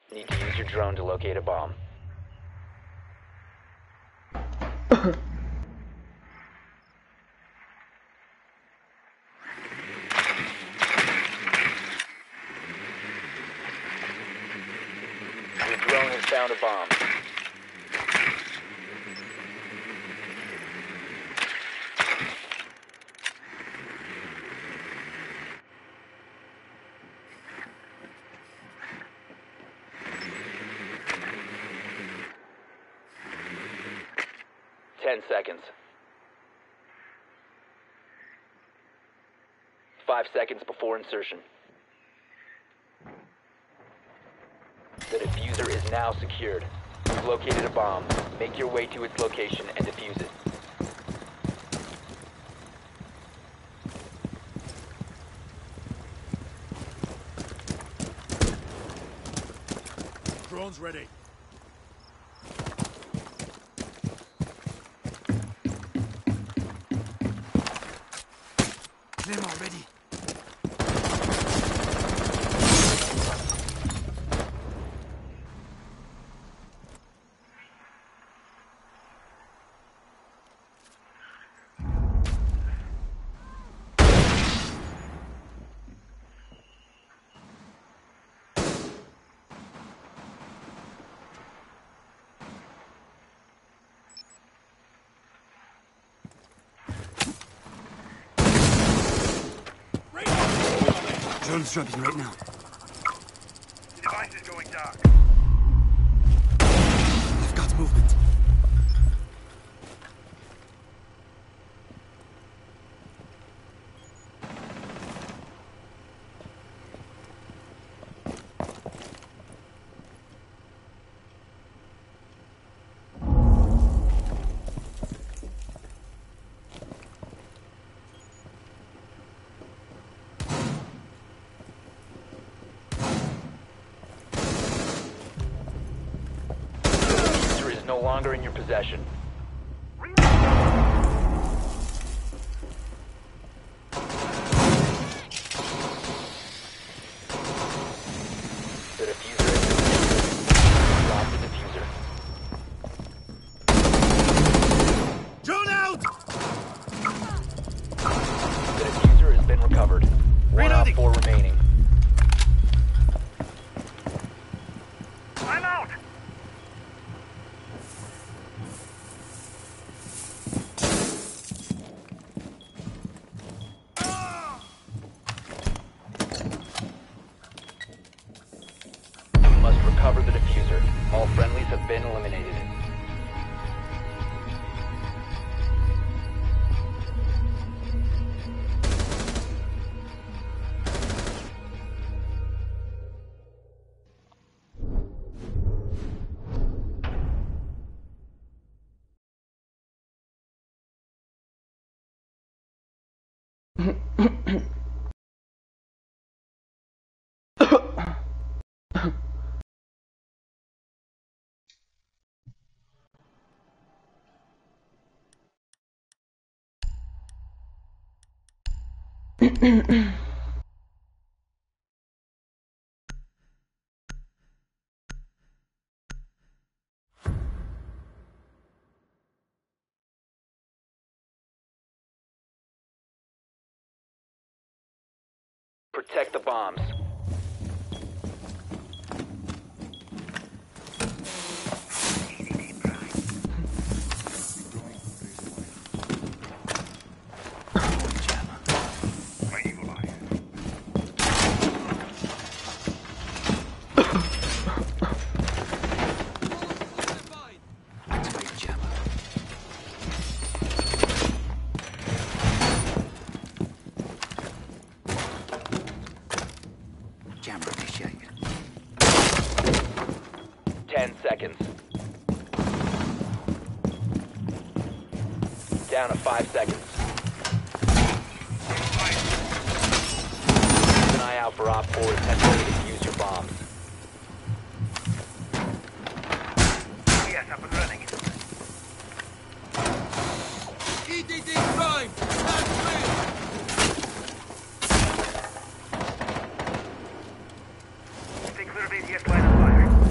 Need to use your drone to locate a bomb. Your drone has found a bomb. Ten seconds. 5 seconds before insertion. The diffuser is now secured. You've located a bomb. Make your way to its location and defuse it. Drone's ready. Claymore ready. Drone's dropping right now. The device is going dark. I've got movement. No longer in your possession. The diffuser is defused. Drop the diffuser. Drone out! The diffuser has been recovered. One out, 4 remaining. I'm out! Recover the diffuser. All friendlies have been eliminated. Protect the bombs. Camera initiated. 10 seconds. Down to 5 seconds. Keep an eye out for Op 4 attempting to defuse your bombs. Yes, up and running. EDD prime! Stand clear! Stay clear of ADS line of fire.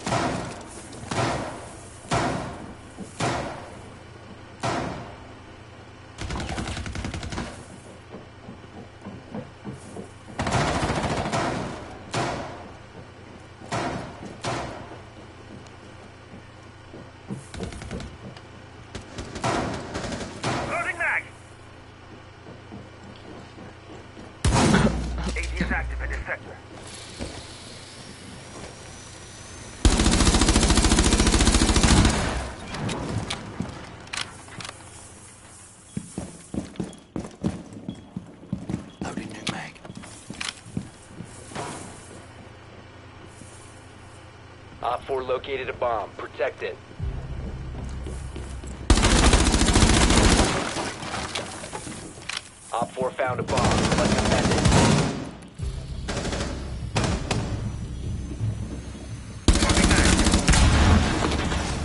Loading mag! AT is active in this sector. Loading new mag. Op 4 located a bomb. Protect it. Op 4 found a bomb. Let's defend it. Loading mag.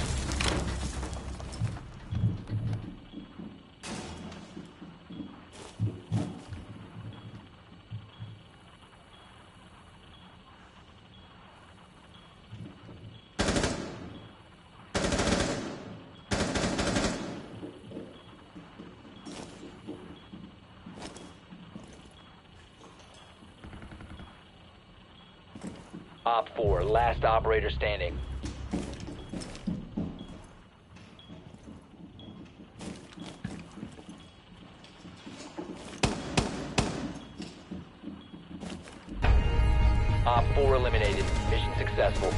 Op 4, last operator standing. Op 4 eliminated. Mission successful.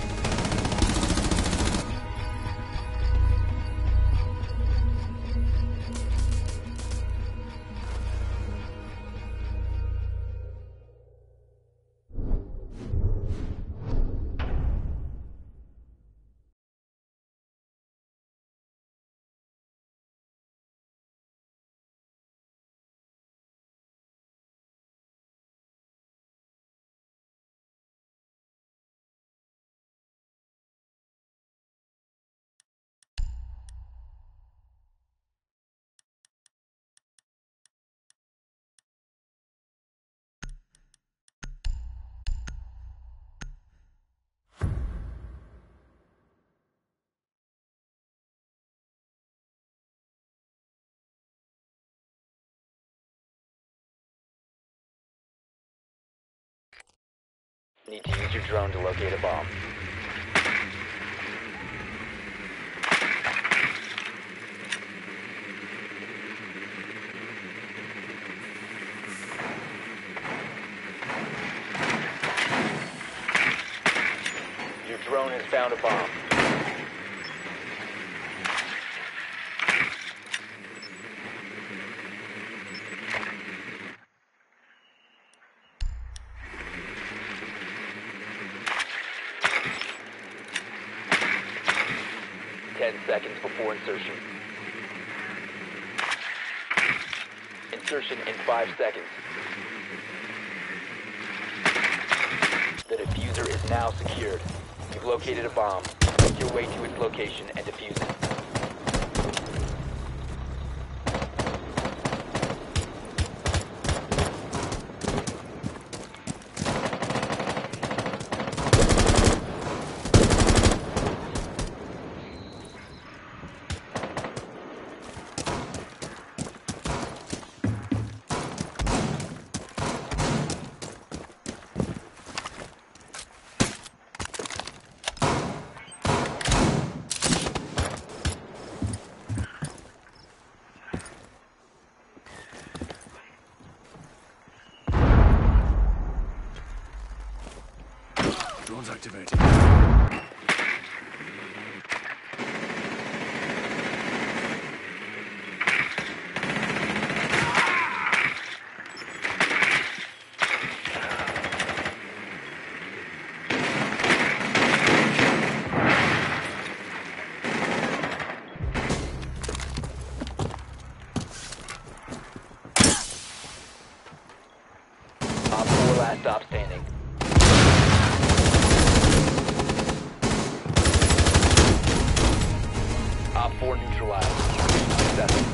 Need to use your drone to locate a bomb. Your drone has found a bomb. Seconds before insertion. Insertion in 5 seconds. The diffuser is now secured. You've located a bomb. Make your way to its location and defuse it. Drones activated. Op 4 last stop standing. Op 4 neutralized. Successful.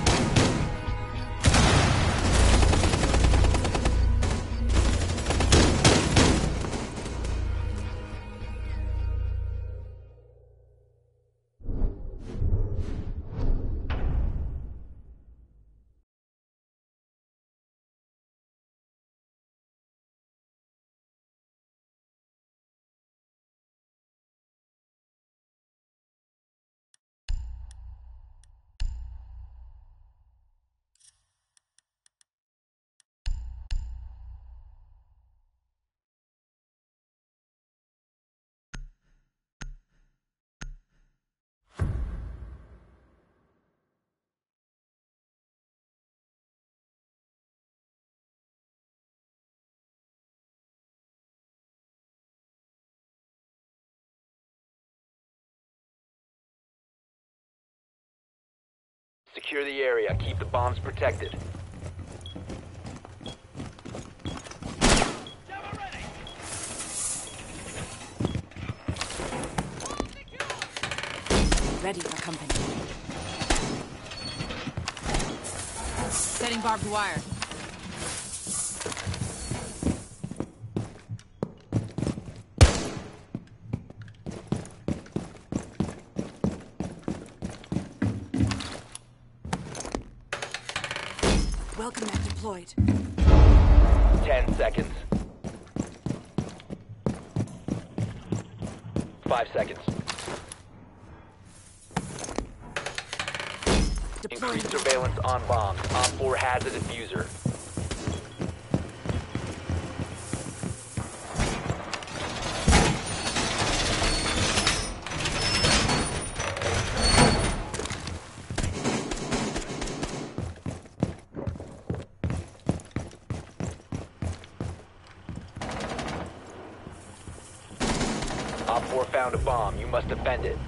Secure the area. Keep the bombs protected. Ready for company. Setting barbed wire. Welcome mat deployed. 10 seconds. 5 seconds. Deploying. Increase surveillance on bombs. Op 4 has a diffuser. Op 4 found a bomb. You must defend it.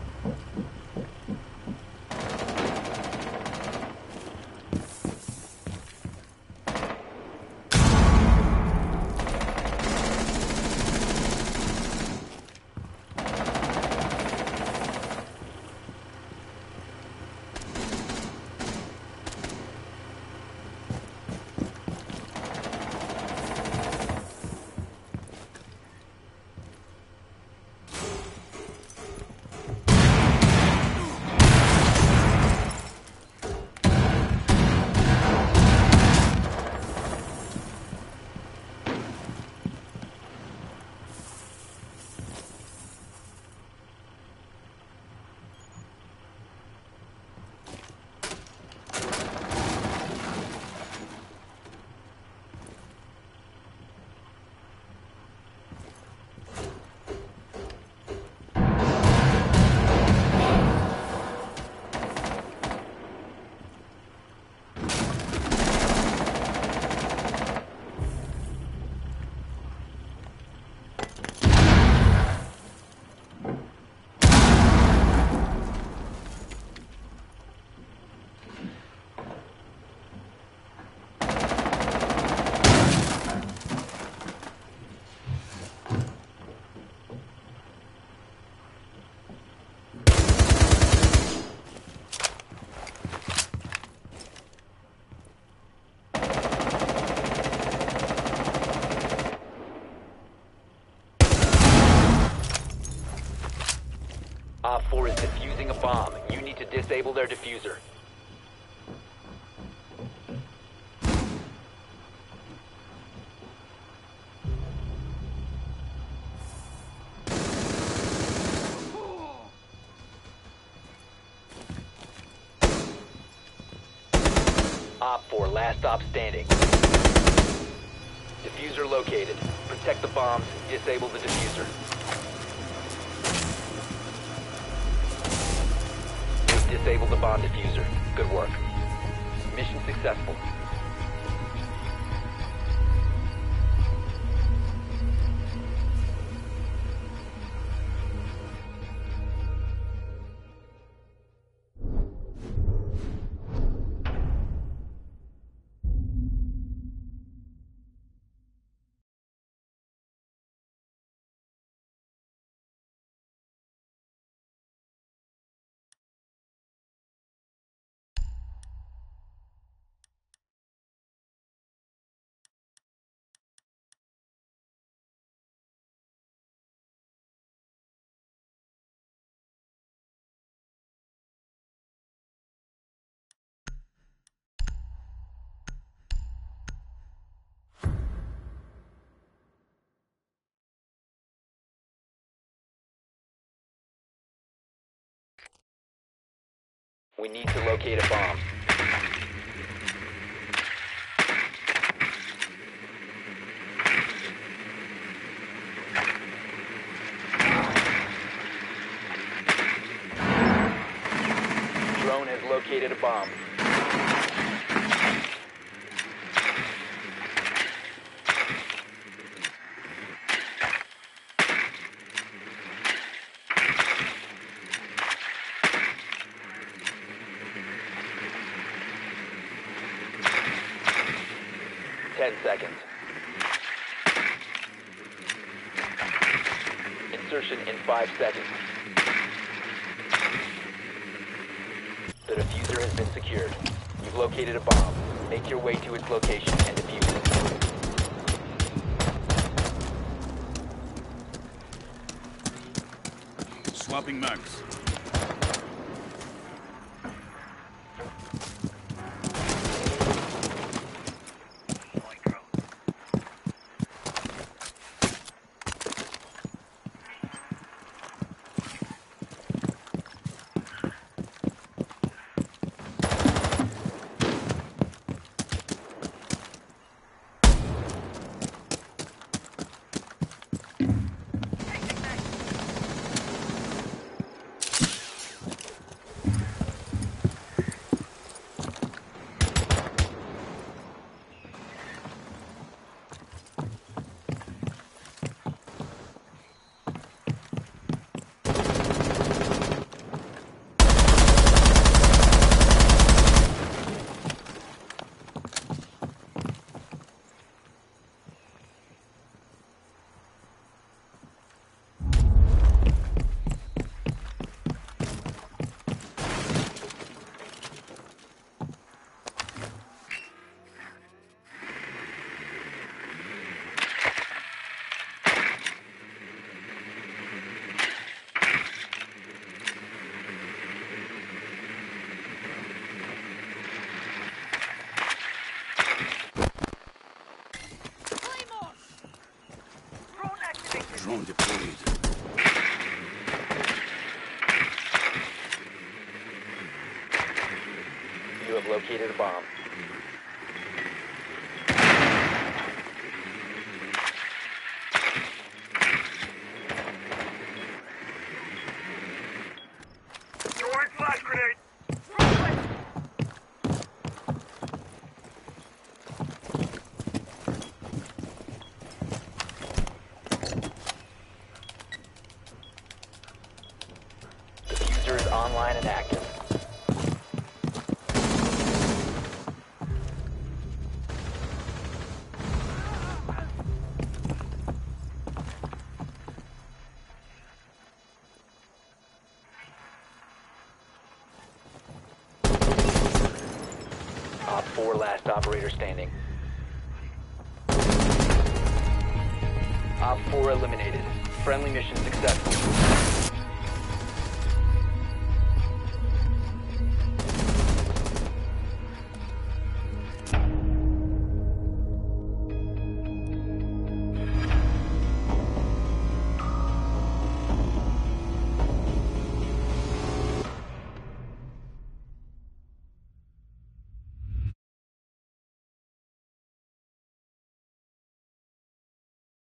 Op 4 is defusing a bomb. You need to disable their diffuser. Op 4, last stop standing. Diffuser located. Protect the bombs. Disable the diffuser. Disable the bomb diffuser. Good work. Mission successful. We need to locate a bomb. Drone has located a bomb. seconds. Insertion in 5 seconds. The diffuser has been secured. You've located a bomb. Make your way to its location and defuse it. Swapping mags. Drone deployed. You have located a bomb. Throwing flash grenade. Diffuser is online and active. Op 4 last operator standing. Op 4 eliminated. Friendly mission successful.